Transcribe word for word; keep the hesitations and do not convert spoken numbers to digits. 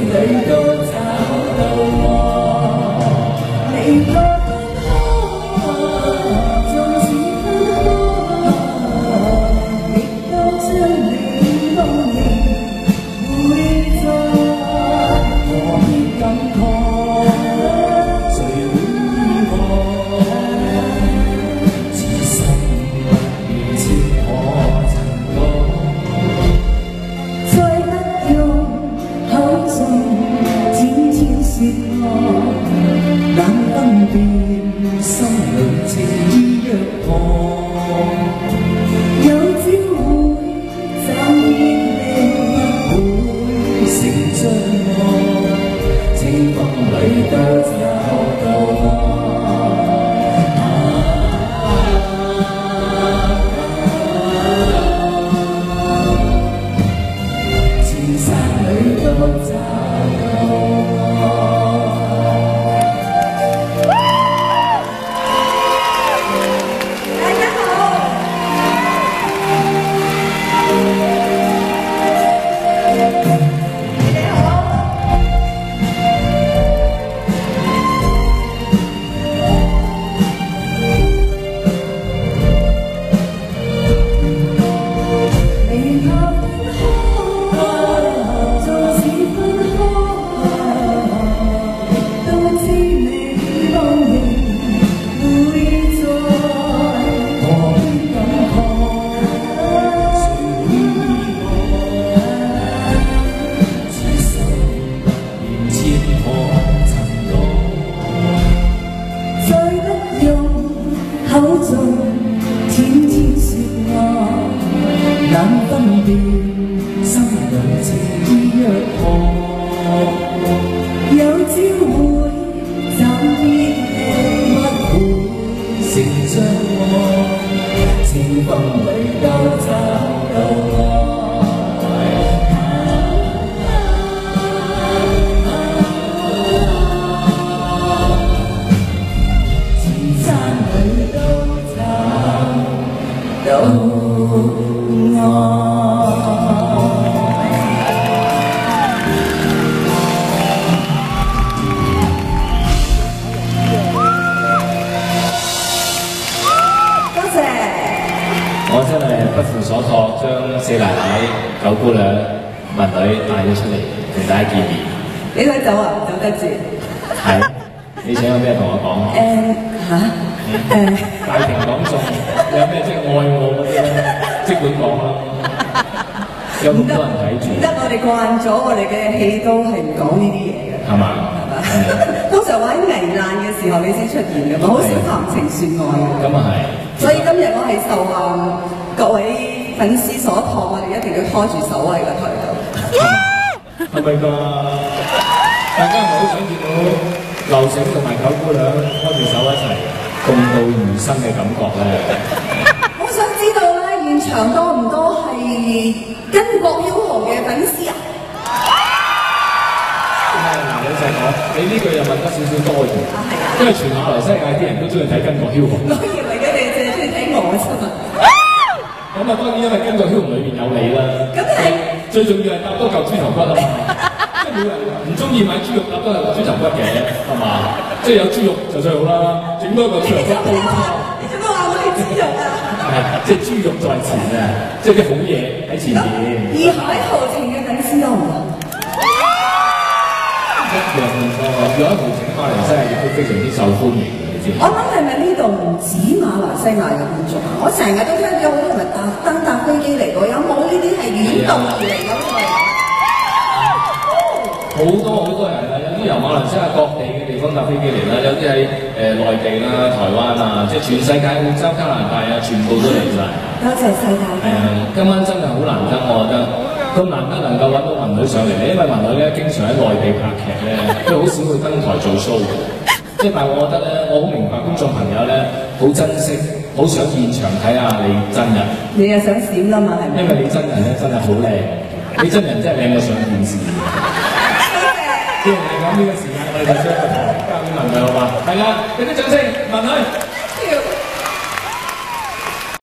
里都找到我，你不可纵使分開，亦都將你當年會在，何必感慨？誰會愛？此生如千可曾講，再不用口中天天說愛，難分辨心裏情意若何。有朝會暫別離，不會成障礙，清風裏都找到我。千山裏都找到我。大家好。你哋好。離合分開，縱使分開，都知你當年會在，何必感慨？誰會愛？此生緣千可曾講，再不用口中天天說愛，難分辨心裏情意若何。有朝會暫別離，不會成障礙，清風裏都找到我。千山裏都找到我。多謝。 我真係不負所託，將四奶奶、九姑娘、文女帶咗出嚟同大家見面。 你想走啊？唔走得住。 係，你想有咩同我講？ 誒嚇誒。 大庭廣眾，你有咩即係愛我嗰啲咧，即管講啦。有咁多人睇住。 唔得，我哋慣咗，我哋嘅戲都係唔講呢啲嘢嘅。 係嘛？ 係嘛？通常話喺危難嘅時候你先出現嘅嘛，好少談情説愛嘅。 咁啊係。 所以今日我係受啊各位粉絲所託，我哋一定要拖住手喺個台度。 係咪㗎？大家係咪好想見到劉醒同埋九姑娘拖住手一齊共度餘生嘅感覺咧？ 我想知道咧，現場多唔多係巾幗梟雄嘅粉絲啊？ 嗱，老實講，你呢句又問得少少多餘，因為全馬來西亞啲人都中意睇巾幗梟雄。 我以為佢哋淨係中意睇我啫嘛。 咁啊，當然因為巾幗梟雄裏面有你啦。 咁係最重要係搭多嚿豬頭骨啊嘛！即係冇人唔中意買豬肉搭多嚿豬頭骨嘅，係嘛？即係有豬肉就最好啦，整多嚿豬頭骨煲湯。 你做乜話我哋豬肉啊？ 係，即係豬肉在前啊！即係啲好嘢喺前面。 義海豪情嘅粉絲多唔多？ 一樣唔錯，義海豪情馬來西亞亦都非常之受歡迎嘅，你知唔知？ 我諗係咪呢度唔止馬來西亞嘅觀眾啊？我成日都聽到好多人特登搭飛機嚟過，有冇呢啲係遠道而嚟嗰啲？ 好多好多人啊！有啲由馬來西亞各地嘅地方搭飛機嚟啦，有啲喺誒內地啦、台灣啊，即係全世界澳洲、加拿大啊，全部都嚟晒。 多謝晒大家。 係啊，今晚真係好難得，我覺得咁難得能夠揾到文女上嚟咧，因為文女咧經常喺內地拍劇咧，都好少去登台做 show 嘅。即係但係我覺得咧，我好明白觀眾朋友咧好珍惜，好想現場睇下你真人。 你又想閃啦嘛？係咪？ 因為你真人咧真係好靚，你真人真係靚過上電視。既然係咁，呢個時間我哋就將個台交俾文女好嘛？係啦，俾啲掌聲，文女。